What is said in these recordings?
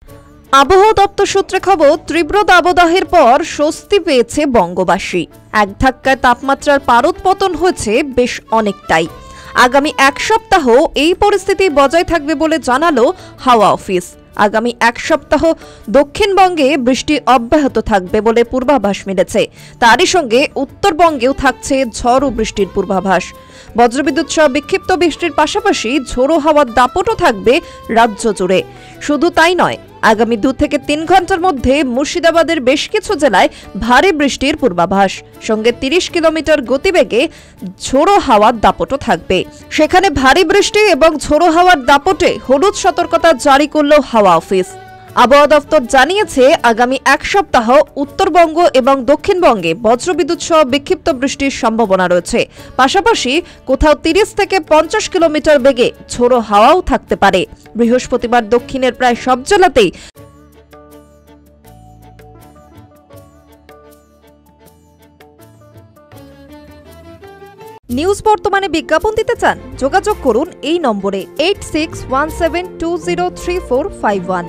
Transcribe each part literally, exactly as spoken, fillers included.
আবহাওয়া দপ্তর সূত্রে খবর, তীব্র দাবদাহের পর স্বস্তি পেয়েছে বঙ্গবাসী। এক ধাক্কায় তাপমাত্রার পারদ পতন হয়েছে বেশ অনেকটাই। আগামী এক সপ্তাহ এই পরিস্থিতি বজায় থাকবে বলে জানালো হাওয়া অফিস। আগামী এক সপ্তাহ দক্ষিণবঙ্গে বৃষ্টি অব্যাহত থাকবে বলে পূর্বাভাস মিলেছে। তারই সঙ্গে উত্তরবঙ্গেও থাকছে ঝড় ও বৃষ্টির পূর্বাভাস। বজ্রবিদ্যুৎ সহ বিক্ষিপ্ত বৃষ্টির পাশাপাশি ঝোড়ো হাওয়ার দাপটও থাকবে রাজ্য জুড়ে। শুধু তাই নয়, আগামী দু থেকে তিন ঘন্টার মধ্যে মুর্শিদাবাদের বেশ কিছু জেলায় ভারী বৃষ্টির পূর্বাভাস, সঙ্গে তিরিশ কিলোমিটার গতিবেগে ঝোড়ো হাওয়ার দাপটও থাকবে। সেখানে ভারী বৃষ্টি এবং ঝোড়ো হাওয়ার দাপটে হলুদ সতর্কতা জারি করল হাওয়া অফিস। আবহাওয়া দপ্তর জানিয়েছে, আগামী এক সপ্তাহ উত্তরবঙ্গ এবং দক্ষিণবঙ্গে বজ্রবিদ্যুৎ সহ বিক্ষিপ্ত বৃষ্টির সম্ভাবনা রয়েছে। পাশাপাশি কোথাও তিরিশ থেকে পঞ্চাশ কিলোমিটার বেগে ঝোড়ো হাওয়াও থাকতে পারে। বৃহস্পতিবার দক্ষিণের প্রায় সব জেলাতেই নিউজ বর্তমানে বিজ্ঞাপন দিতে চান? যোগাযোগ করুন এই নম্বরে eight six one seven two zero three four five one.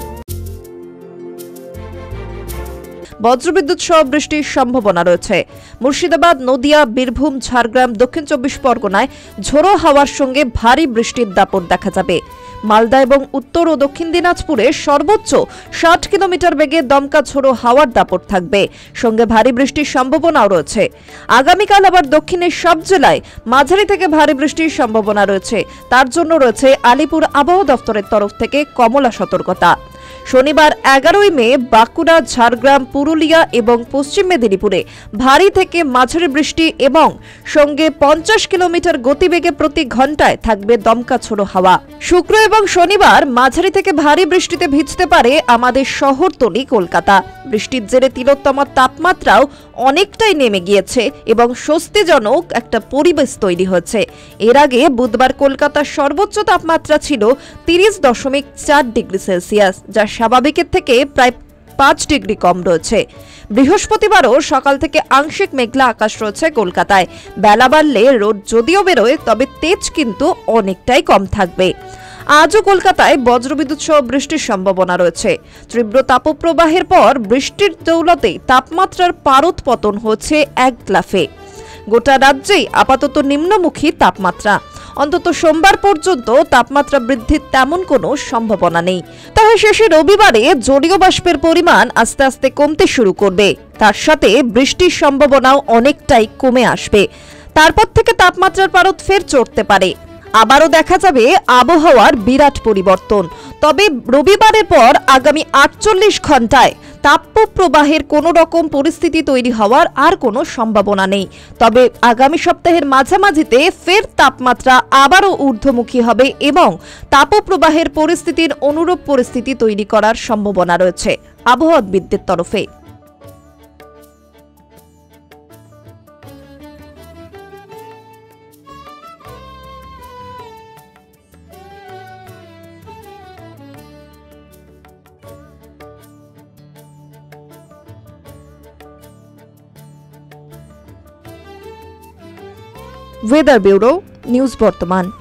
বজ্রবিদ্যুৎ সহ বৃষ্টির সম্ভাবনা রয়েছে। মুর্শিদাবাদ, নদিয়া, বীরভূম, ঝাড়গ্রাম, দক্ষিণ চব্বিশ পরগনায় ঝোড়ো হাওয়ার সঙ্গে ভারী বৃষ্টির দাপট দেখা যাবে। মালদা এবং উত্তর ও দক্ষিণ দিনাজপুরে সর্বোচ্চ ষাট কিলোমিটার বেগে দমকা ঝোড়ো হাওয়ার দাপট থাকবে, সঙ্গে ভারী বৃষ্টির সম্ভাবনাও রয়েছে। আগামীকাল আবার দক্ষিণের সব জেলায় মাঝারি থেকে ভারী বৃষ্টির সম্ভাবনা রয়েছে। তার জন্য রয়েছে আলিপুর আবহাওয়া দপ্তরের তরফ থেকে কমলা সতর্কতা। শনিবার এগারোই মে বাঁকুড়া, ঝাড়গ্রাম, পুরুলিয়া এবং পশ্চিম মেদিনীপুরে ভারী থেকে মাঝারি বৃষ্টি এবং সঙ্গে পঞ্চাশ কিলোমিটার গতিবেগে প্রতি ঘন্টায় থাকবে দমকা ঝোড়ো হাওয়া। শুক্র এবং শনিবার মাঝারি থেকে ভারী বৃষ্টিতে ভিজতে পারে আমাদের শহরতলি কলকাতা। বৃষ্টির জেরে তিলোত্তমার তাপমাত্রাও অনেকটাই নেমে গিয়েছে এবং স্বস্তিজনক একটা পরিবেশ তৈরি হয়েছে। এর আগে বুধবার কলকাতার সর্বোচ্চ তাপমাত্রা ছিল তিরিশ দশমিক চার ডিগ্রি সেলসিয়াস, যা স্বাভাবিকের থেকে প্রায় পাঁচ ডিগ্রি কম রয়েছে। বৃহস্পতিবারও সকাল থেকে আংশিক মেঘলা আকাশ রয়েছে কলকাতায়। বেলা বাড়লে রোদ যদিও বেরোয়, তবে তেজ কিন্তু অনেকটাই কম থাকবে। আজও কলকাতায় বজ্রবিদ্যুৎ সহ বৃষ্টির সম্ভাবনা রয়েছে। তীব্র তাপপ্রবাহের পর বৃষ্টির দৌলতে তাপমাত্রার পারদ পতন হচ্ছে এক লাফে। গোটা রাজ্যেই আপাতত নিম্নমুখী তাপমাত্রা। অন্তত সোমবার পর্যন্ত তাপমাত্রা বৃদ্ধির তেমন কোনো সম্ভাবনা নেই। তবে শেষে রবিবারে জলীয় বাষ্পের পরিমাণ আস্তে আস্তে কমতে শুরু করবে। তার সাথে বৃষ্টির সম্ভাবনাও অনেকটাই কমে আসবে। তারপর থেকে তাপমাত্রার পারদ ফের চড়তে পারে। আবারও দেখা যাবে আবহাওয়ার বিরাট পরিবর্তন। তবে রবিবারের পর আগামী আটচল্লিশ ঘন্টায় তাপপ্রবাহের কোনো রকম পরিস্থিতি তৈরি হওয়ার আর কোনো সম্ভাবনা নেই। তবে আগামী সপ্তাহের মাঝামাঝিতে ফের তাপমাত্রা আবারও ঊর্ধ্বমুখী হবে এবং তাপপ্রবাহের পরিস্থিতির অনুরূপ পরিস্থিতি তৈরি করার সম্ভাবনা রয়েছে আবহাওয়াবিদদের তরফে। ওয়েদার ব্যুরো, নিউজ বর্তমান।